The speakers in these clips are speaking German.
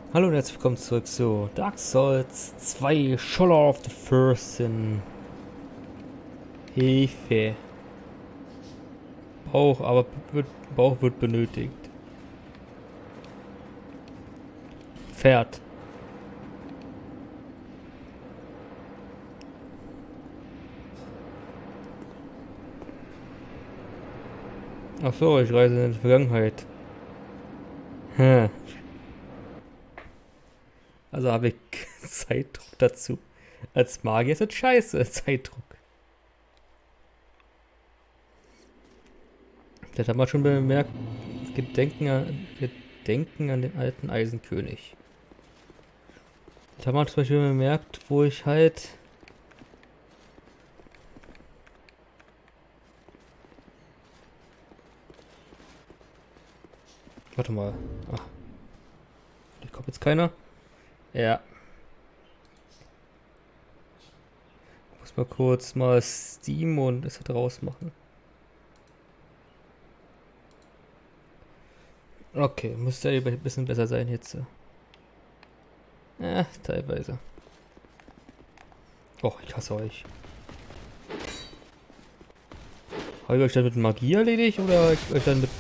Hallo und herzlich willkommen zurück zu Dark Souls 2 Scholar of the First in Hefe. Bauch wird benötigt. Pferd. Ach so, ich reise in die Vergangenheit. Hm. Also habe ich Zeitdruck dazu. Als Magier ist das scheiße, Zeitdruck. Das haben wir schon bemerkt. Gedenken an den alten Eisenkönig. Das haben wir zum Beispiel bemerkt, wo ich halt. Warte mal. Ach, da kommt jetzt keiner. Ja. Muss mal kurz mal Steam und es halt rausmachen. Okay, müsste ja ein bisschen besser sein jetzt. Ja, teilweise. Oh, ich hasse euch. Habe ich euch dann mit Magie erledigt oder habe ich euch dann mit...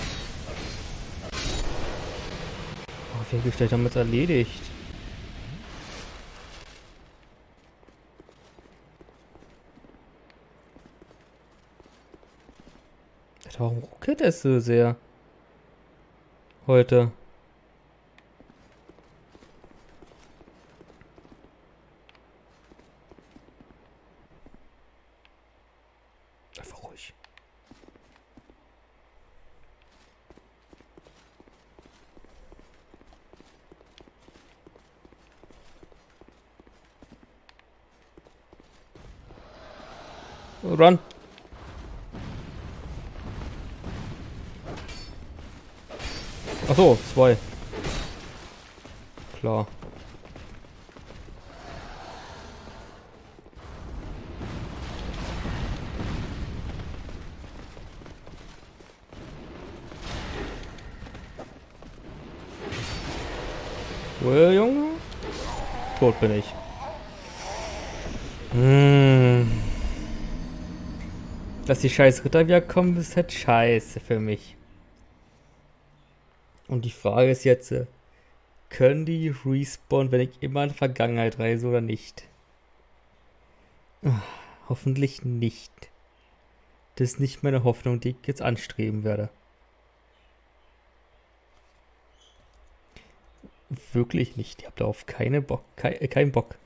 Oh, wie habe ich euch damit erledigt? Warum ruckelt es so sehr? Heute. Einfach ruhig. Run! Achso, zwei. Klar. Wohl, Junge? Tot bin ich. Dass die scheiß Ritter wieder kommen, ist halt scheiße für mich. Und die Frage ist jetzt, können die respawnen, wenn ich immer in die Vergangenheit reise oder nicht? Hoffentlich nicht. Das ist nicht meine Hoffnung, die ich jetzt anstreben werde. Wirklich nicht. Ich habe darauf keinen Bock. Keinen Bock.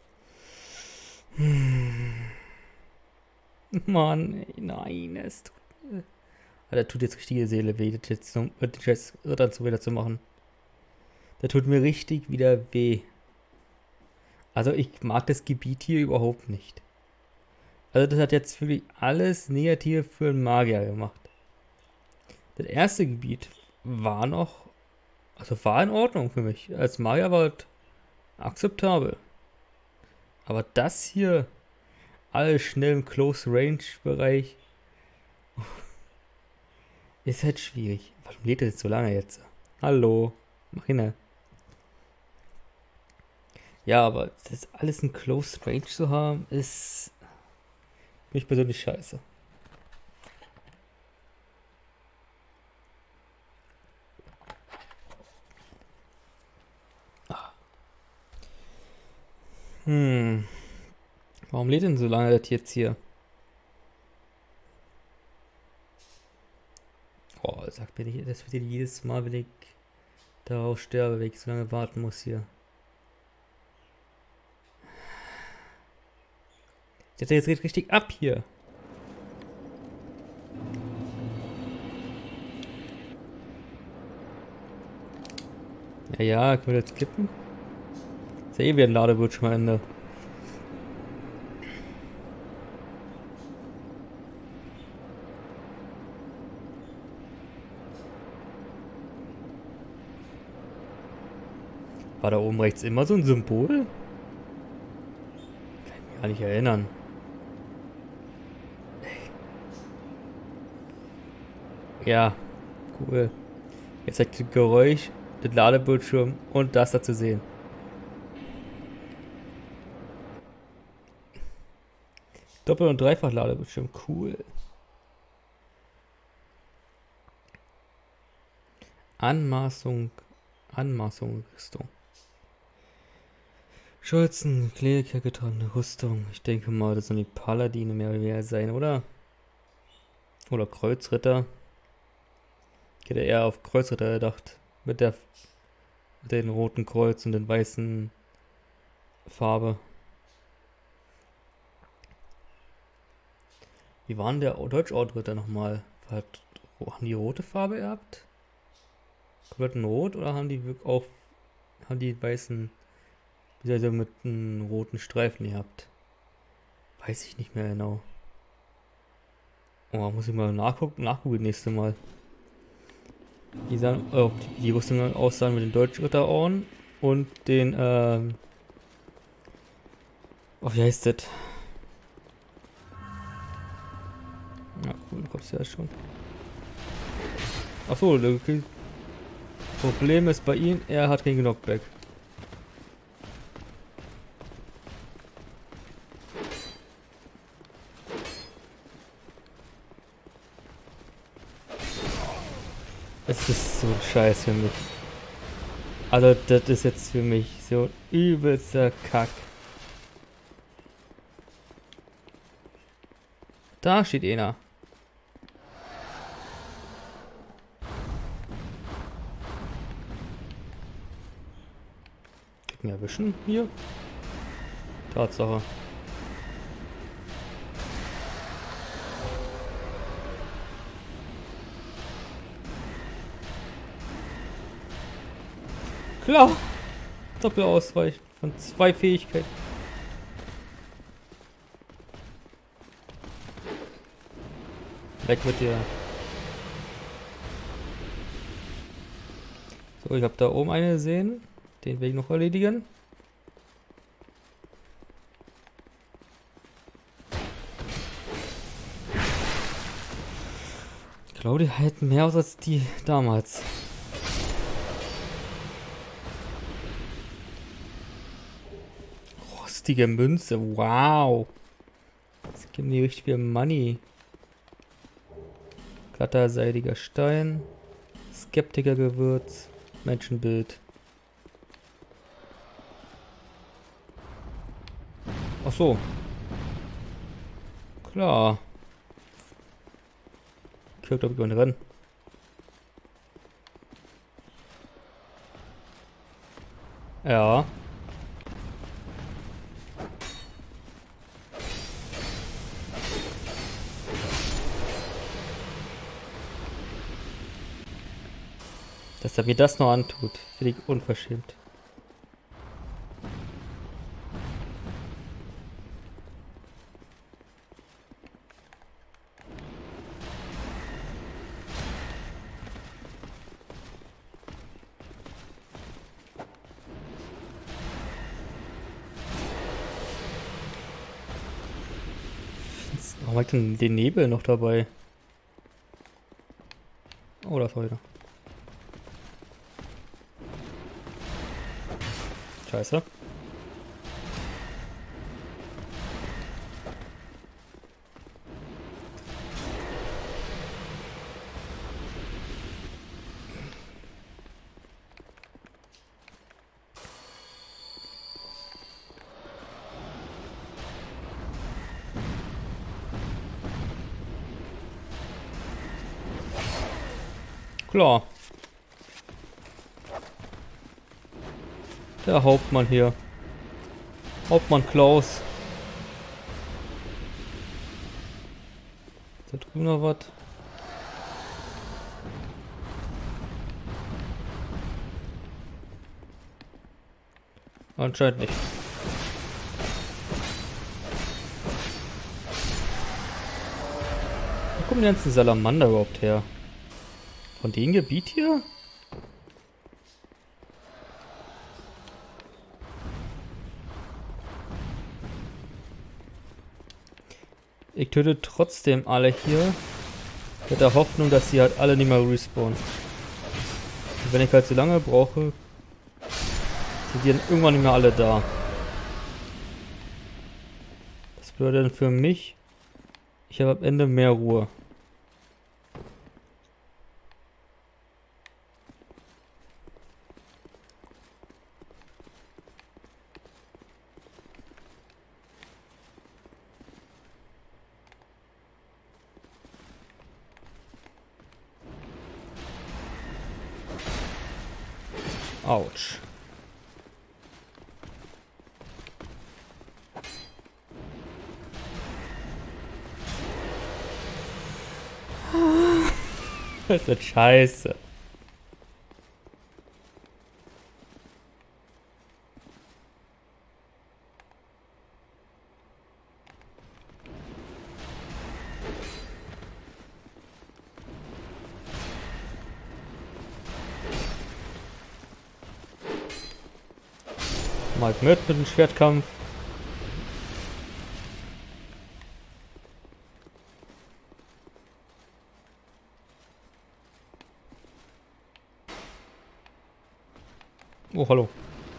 Mann, nein, es tut. Der tut jetzt richtige Seele weh, das jetzt Rittern zu wieder zu machen. Der tut mir richtig wieder weh. Also ich mag das Gebiet hier überhaupt nicht. Also das hat jetzt wirklich alles Negative für einen Magier gemacht. Das erste Gebiet war noch, also war in Ordnung für mich. Als Magier war es akzeptabel. Aber das hier, alles schnell im Close-Range-Bereich, ist halt schwierig. Warum lädt das so lange jetzt? Hallo, mach hin. Ja, aber das alles in Close Range zu haben, ist für mich persönlich scheiße. Hm. Warum lädt denn so lange das jetzt hier? Oh, sagt mir nicht, das wird jedes Mal, wenn ich darauf sterbe, wenn ich so lange warten muss hier. Ich dachte, jetzt geht richtig ab hier. Ja, ja, können wir jetzt kippen? Ist ja eh wieder ein Ladebildschirm am Ende. War da oben rechts immer so ein Symbol? Kann ich mich gar nicht erinnern. Ja, cool. Jetzt hat das Geräusch den Ladebildschirm und das da zu sehen. Doppel- und Dreifach-Ladebildschirm, cool. Anmaßung, Rüstung. Schürzen, Kleriker getragene Rüstung. Ich denke mal, das sind die Paladine mehr oder weniger sein, oder? Oder Kreuzritter. Ich hätte eher auf Kreuzritter gedacht. Mit den roten Kreuz und den weißen Farbe. Wie war denn der Deutsch-Ordritter nochmal? Haben die rote Farbe gehabt? Komplett in Rot oder haben die auch weißen, wie soll ich, mit einem roten Streifen gehabt? Weiß ich nicht mehr genau. Oh, muss ich mal nachgucken nächste Mal. Die Rüstungen aussahen mit den Deutschritterorden und den, oh, wie heißt das? Ja, cool, du kommst ja schon. Achso, das Problem ist bei ihm, er hat kein Knockback. Es ist so ein Scheiß für mich. Also das ist jetzt für mich so ein übelster Kack. Da steht einer. Krieg mir erwischen hier. Tatsache. Klar. Doppelausweichen von 2 Fähigkeiten. Weg mit dir. So, ich habe da oben eine gesehen. Den will ich noch erledigen. Ich glaube, die halten mehr aus als die damals. Rostige Münze, wow. Das gibt mir richtig viel Money. Glatter, seidiger Stein. Skeptikergewürz. Menschenbild. Ach so. Klar. Ich glaube, ich kann rennen. Ja. Dass er mir das noch antut, finde ich unverschämt. Warum habe ich denn den Nebel noch dabei? Oh, das war wieder. Scheiße. Klar. Der Hauptmann hier. Hauptmann Klaus. Da drüben noch was. Anscheinend nicht. Wo kommen die ganzen Salamander überhaupt her? Von dem Gebiet hier? Ich töte trotzdem alle hier. Mit der Hoffnung, dass sie halt alle nicht mehr respawnen. Wenn ich halt so lange brauche, sind die dann irgendwann nicht mehr alle da. Das bedeutet dann für mich, ich habe am Ende mehr Ruhe. Autsch. Das ist scheiße. Mal mit dem Schwertkampf. Oh, hallo.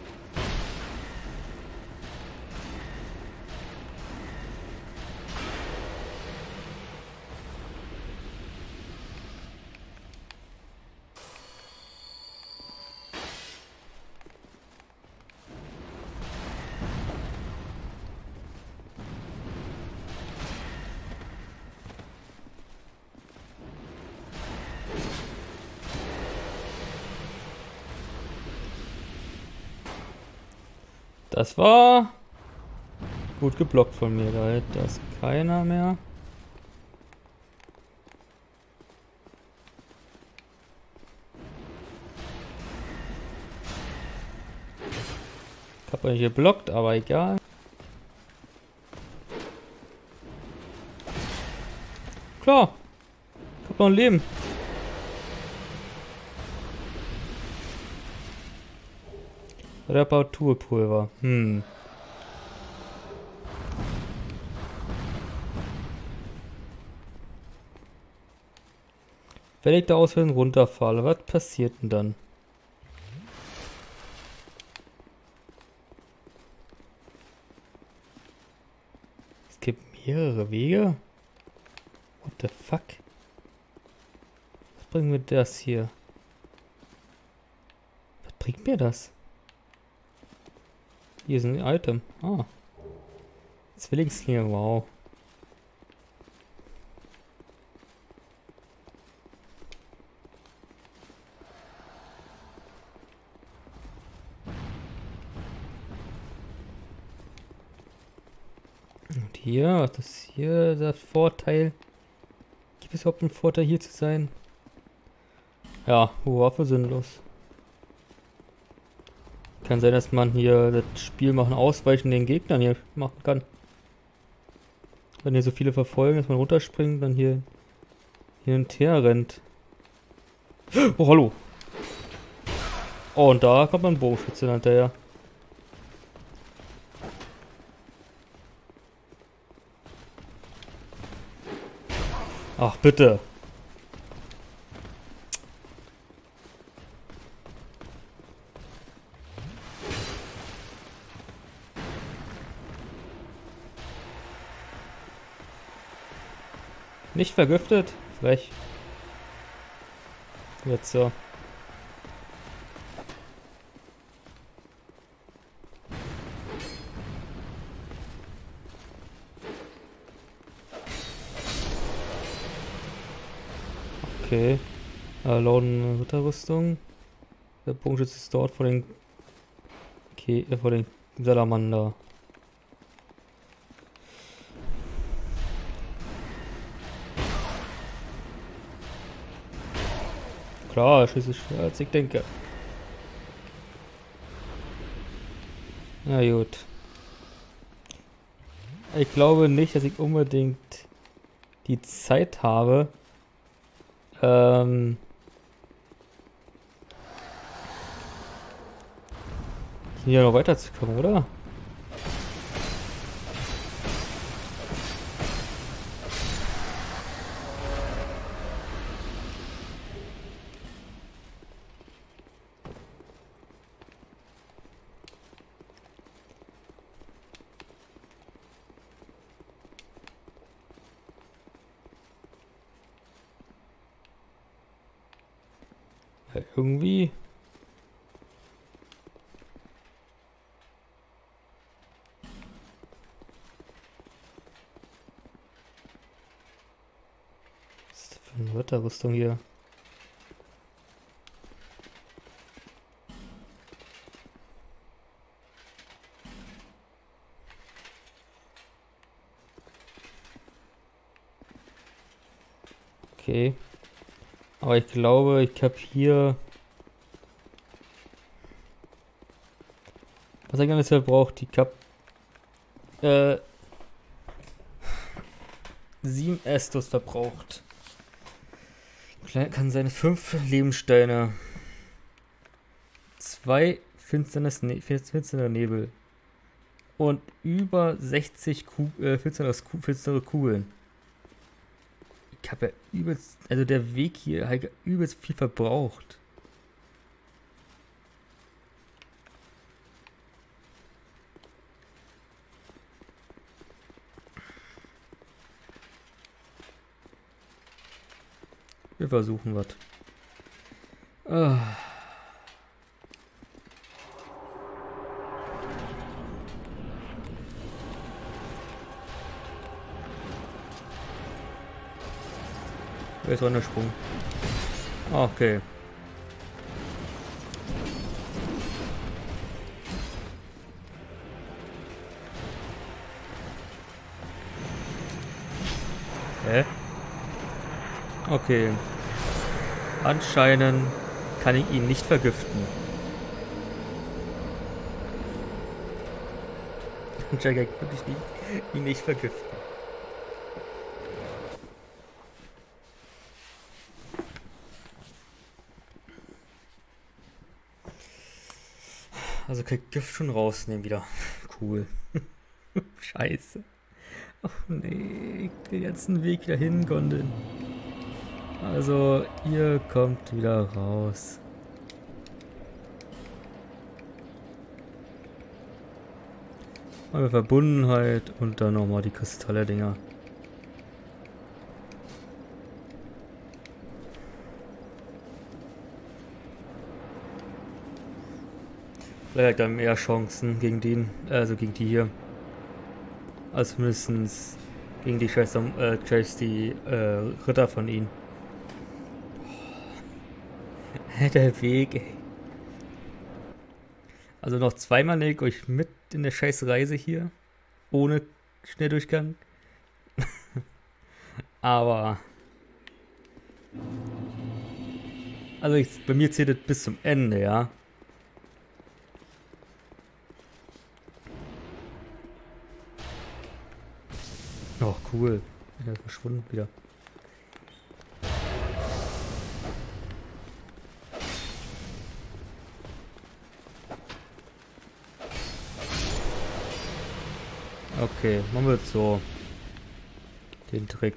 Das war gut geblockt von mir. Da hält das keiner mehr. Ich habe euch geblockt, aber egal. Klar. Ich hab noch ein Leben. Reparaturpulver. Wenn ich da aus Versehen runterfalle, was passiert denn dann? Es gibt mehrere Wege? What the fuck? Was bringt mir das hier? Was bringt mir das? Hier ist ein Item. Ah. Zwillingslinge, wow. Und hier, was ist hier der Vorteil? Gibt es überhaupt einen Vorteil hier zu sein? Ja, Waffe sinnlos. Kann sein, dass man hier das Spiel machen, ausweichen den Gegnern hier machen kann. Wenn hier so viele verfolgen, dass man runterspringt, dann hier hin und her rennt. Oh, hallo. Oh, und da kommt man Bogenschütze hinterher. Ach, bitte. Nicht vergiftet? Frech. Jetzt so. Okay. Lauten Ritterrüstung. Der Bogenschütze ist dort vor den vor den Salamander. Klar, schieße schneller als ich denke. Na gut. Ich glaube nicht, dass ich unbedingt die Zeit habe, hier noch weiterzukommen, oder? Ja, irgendwie. Was ist das für eine Wetterrüstung hier? Okay. Aber ich glaube, ich habe hier... Was er ganz braucht, die Kap... 7 Estus verbraucht. Kann seine 5 Lebenssteine. 2 finsterer Nebel. Und über 60 finstere Kugeln. Ich habe ja übelst... Also der Weg hier hat ja übelst viel verbraucht. Wir versuchen was. Ah. Jetzt war der Sprung. Okay. Hä? Okay. Anscheinend kann ich ihn nicht vergiften. Anscheinend kann ich wirklich ihn nicht vergiften. Also kann ich Gift schon rausnehmen wieder. Cool. Scheiße. Oh nee, ich will jetzt einen Weg dahin, Gondin. Also, ihr kommt wieder raus. Mal Verbundenheit und dann nochmal die Kristalle-Dinger. Vielleicht dann mehr Chancen gegen den, also gegen die hier. Als mindestens gegen die Schwester, die Ritter von ihnen. Der Weg, ey. Also noch zweimal nehme ich euch mit in der scheiß Reise hier. Ohne Schnelldurchgang. Aber... Also bei mir zählt es bis zum Ende, ja. Oh, cool. Er ist verschwunden wieder. Okay, machen wir jetzt so den Trick.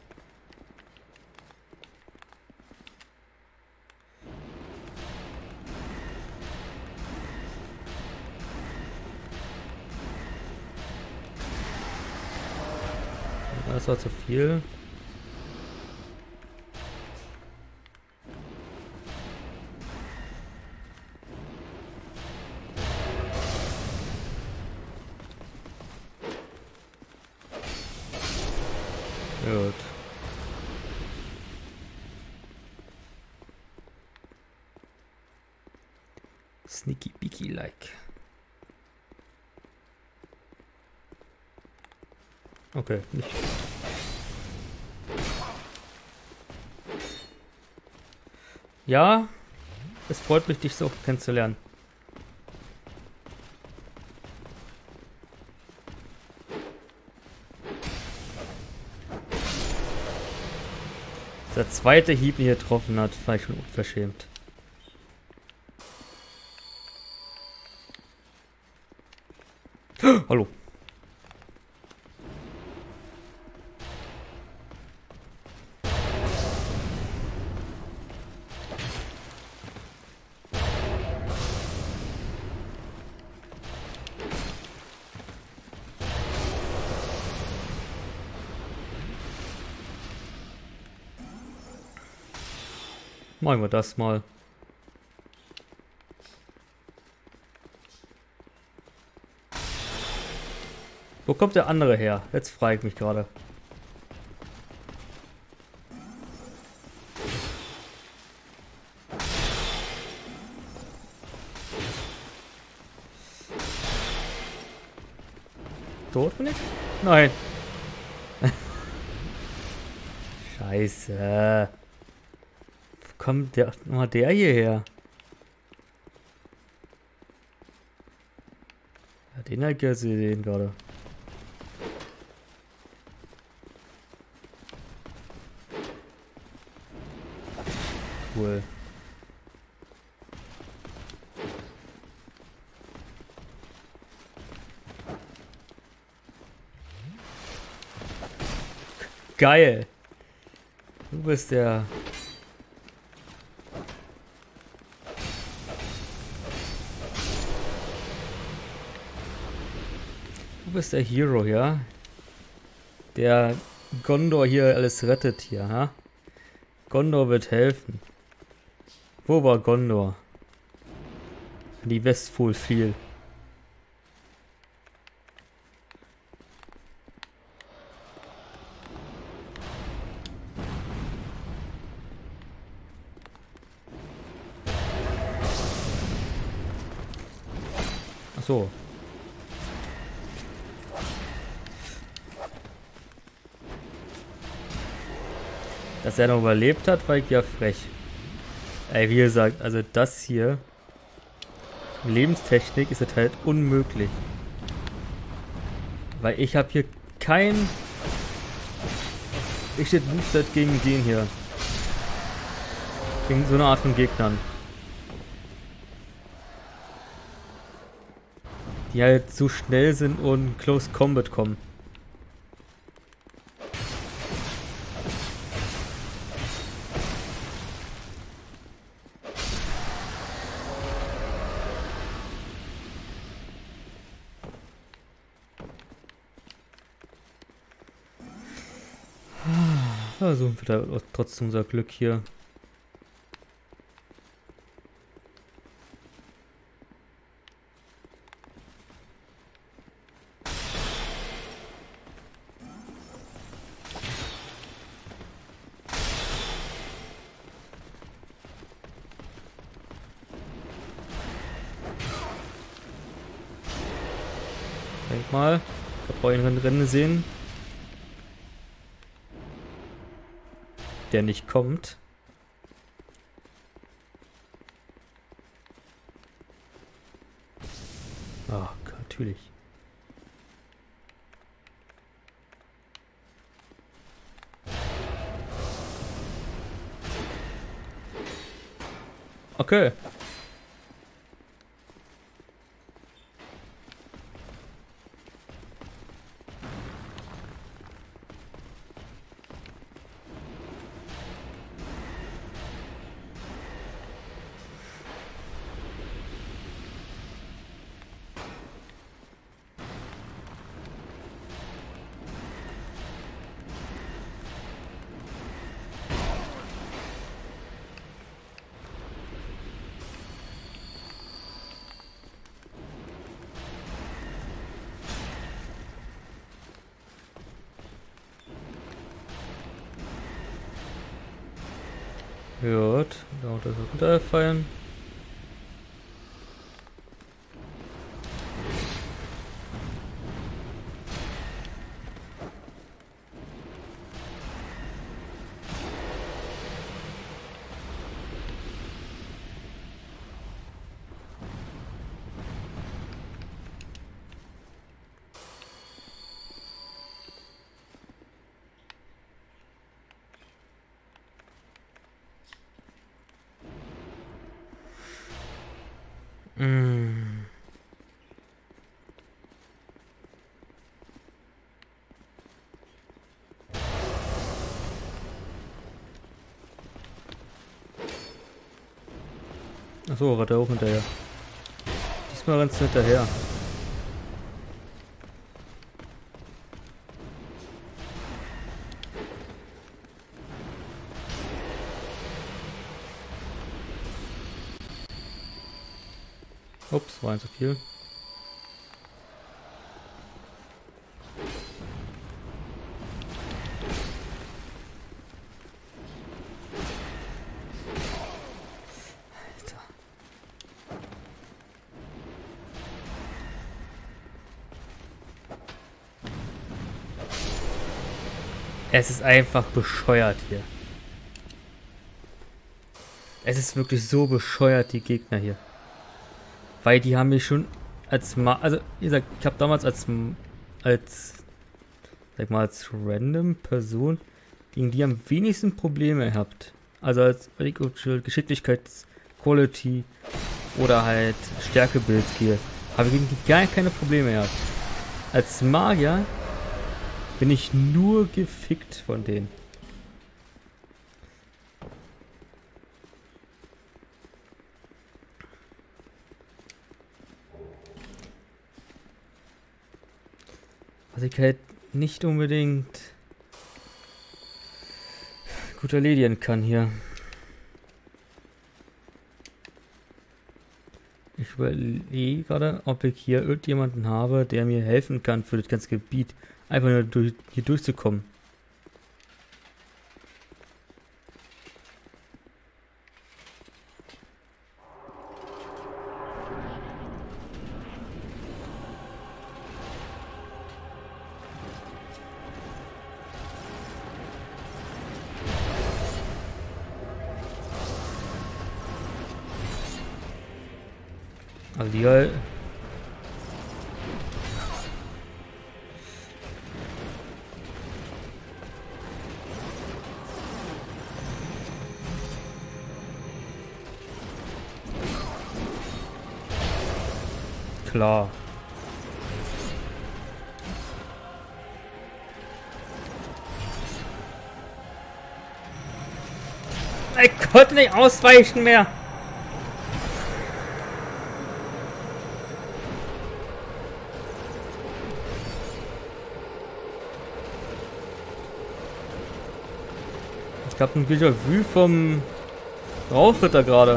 Das war zu viel. Gut. Sneaky beaky like. Okay, nicht. Ja, es freut mich, dich so kennenzulernen. Der zweite Hieb, den hier getroffen hat, war ich schon unverschämt. Hallo. Machen wir das mal. Wo kommt der andere her? Jetzt frage ich mich gerade. Tot bin ich? Nein. Scheiße. Wo kommt der hierher? Ja, den habe ich gesehen gerade. Cool. Geil. Du bist der... Du bist der Hero, ja? Der Gondor hier alles rettet hier, ha? Gondor wird helfen. Wo war Gondor? Die Westfol fiel. Ach so. Dass er noch überlebt hat, war ich ja frech. Ey, wie gesagt, also das hier... Lebenstechnik ist es halt unmöglich. Weil ich habe hier kein... Ich steht boostet gegen den hier. Gegen so eine Art von Gegnern. Die halt so schnell sind und Close Combat kommen. Versuchen wir da trotzdem unser Glück hier. Denk mal, ich habe einen Rennen sehen. Der nicht kommt. Ah, natürlich. Okay. Gut, da das runterfallen. Achso, war der auch hinterher. Diesmal rennt es hinterher. Ups, war ein zu viel. Es ist einfach bescheuert hier. Es ist wirklich so bescheuert, die Gegner hier. Weil die haben mich schon also wie gesagt, ich habe damals als sag mal, als random Person gegen die am wenigsten Probleme gehabt. Also als Geschicklichkeits Quality oder halt Stärke-Build hier. Habe ich gegen die gar keine Probleme gehabt. Als Magier bin ich nur gefickt von denen. Was ich halt nicht unbedingt gut erledigen kann hier. Ich überlege gerade, ob ich hier irgendjemanden habe, der mir helfen kann für das ganze Gebiet. Einfach nur hier durchzukommen. Also die halt. Klar. Ich konnte nicht ausweichen mehr. Ich hab ein Déjà-vu vom Rauchritter gerade.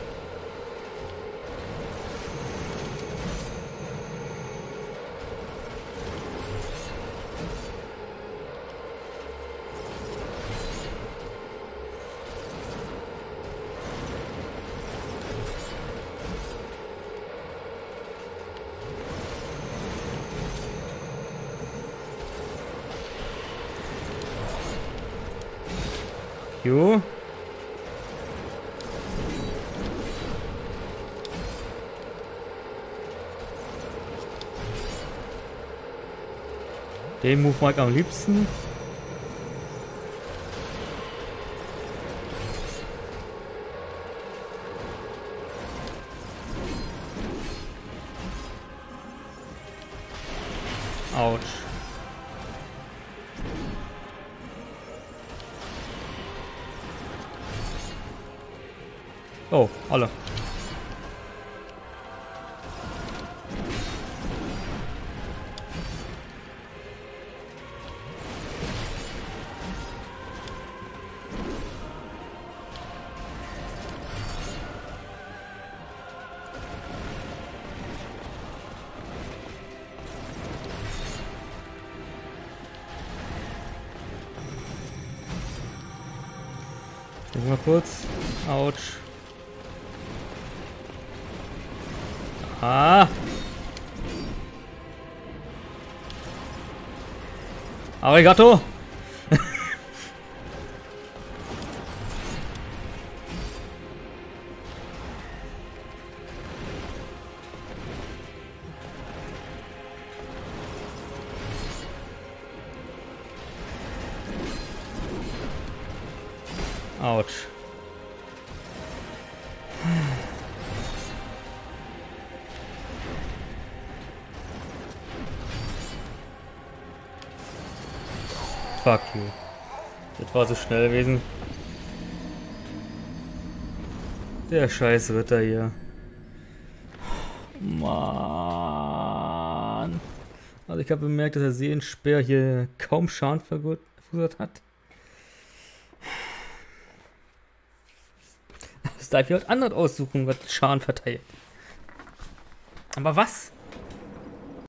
Jo. Den Move mag ich am liebsten. Autsch. Oh, alle. Mal kurz. Autsch. Ah. Arigato. Autsch. Fuck you. Das war so schnell gewesen. Der scheiß Ritter hier. Mann. Also ich habe bemerkt, dass der Seelenspeer hier kaum Schaden verursacht hat. Das darf ich halt anders aussuchen, was Schaden verteilt. Aber was?